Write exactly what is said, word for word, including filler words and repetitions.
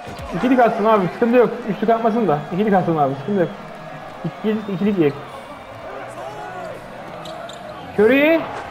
İkilik atsın abi, sıkıntı yok. Üçlük atmasın da. İkilik atsın abi, sıkıntı yok. İkilik, ikilik yiyek. Curry.